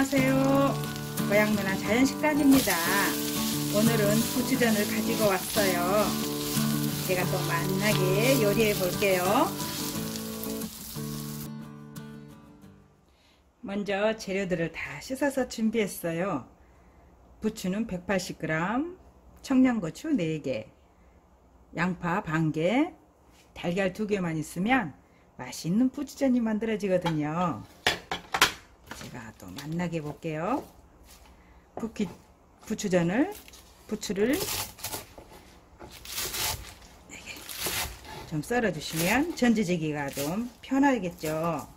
안녕하세요. 고향문화 자연식단입니다. 오늘은 부추전을 가지고 왔어요. 제가 또 맛나게 요리해 볼게요. 먼저 재료들을 다 씻어서 준비했어요. 부추는 180g, 청양고추 4개, 양파 반개, 달걀 2개만 있으면 맛있는 부추전이 만들어지거든요. 제가 또 맛나게 볼게요. 부추를 4개 좀 썰어 주시면 전지지기가 좀 편하겠죠.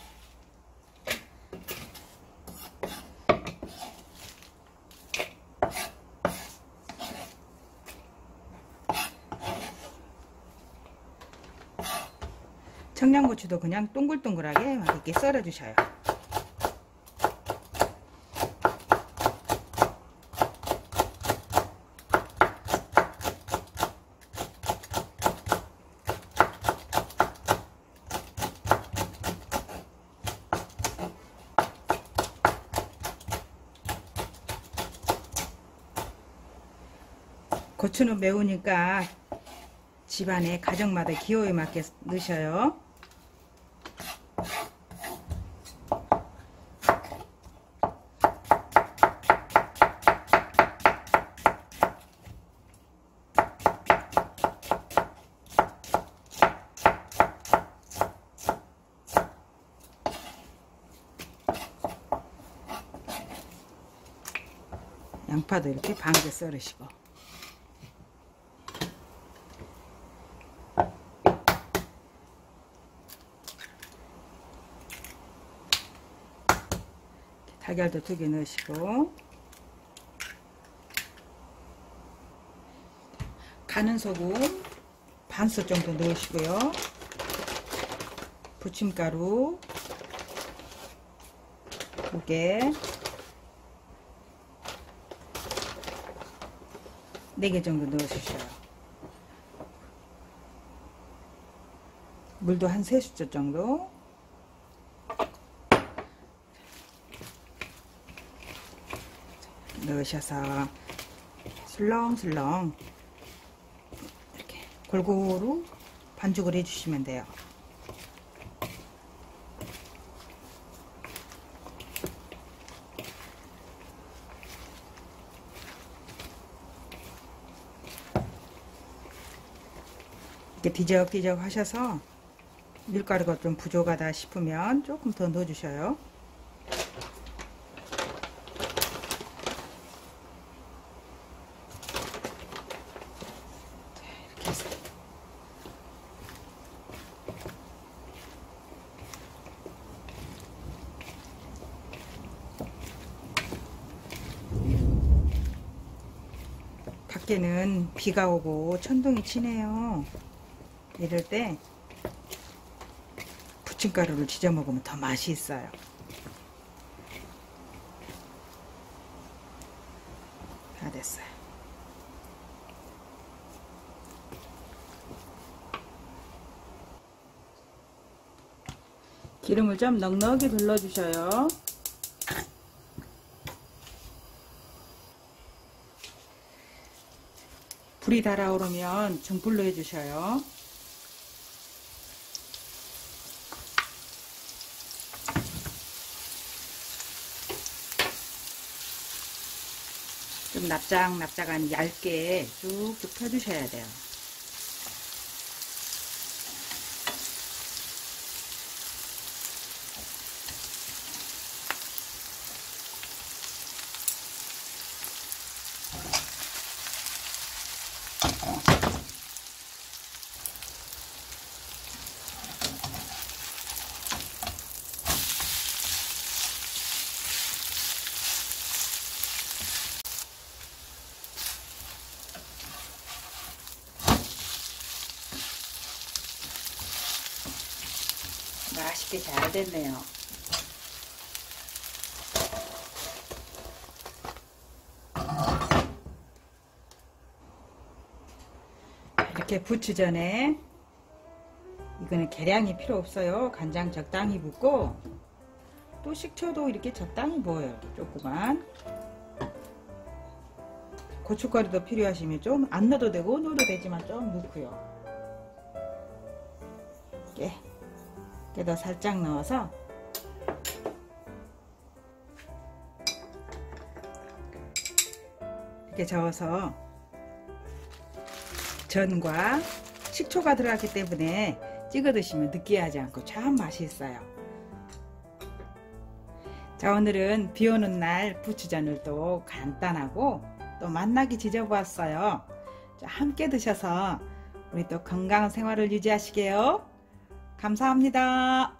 청양고추도 그냥 동글동글하게 막 이렇게 썰어 주셔요. 고추는 매우니까 집안에 가정마다 기호에 맞게 넣으셔요. 양파도 이렇게 반개 썰으시고, 달걀도 2개 넣으시고, 가는 소금 반스 정도 넣으시고요. 부침가루 2개, 4개 정도 넣어주셔요. 물도 한 3수저 정도. 넣으셔서 술렁술렁 이렇게 골고루 반죽을 해주시면 돼요. 이렇게 뒤적뒤적 하셔서 밀가루가 좀 부족하다 싶으면 조금 더 넣어주셔요. 이렇게 해서 밖에는 비가 오고 천둥이 치네요. 이럴 때 부침가루를 지져 먹으면 더 맛이 있어요. 다 됐어요. 기름을 좀 넉넉히 둘러주셔요. 불이 달아오르면 중불로 해주셔요. 좀 납작납작한 얇게 쭉쭉 펴주셔야 돼요. 맛있게 잘 됐네요. 이렇게 부추전에 이거는 계량이 필요 없어요. 간장 적당히 붓고 또 식초도 이렇게 적당히 부어요. 이렇게 조그만. 고춧가루도 필요하시면 좀 안 넣어도 되고 넣어도 되지만 좀 넣고요. 깨도 살짝 넣어서 이렇게 저어서 전과 식초가 들어갔기 때문에 찍어 드시면 느끼하지 않고 참 맛있어요. 자, 오늘은 비 오는 날 부추전을 또 간단하고 또 맛나게 지져보았어요. 자, 함께 드셔서 우리 또 건강한 생활을 유지하시게요. 감사합니다.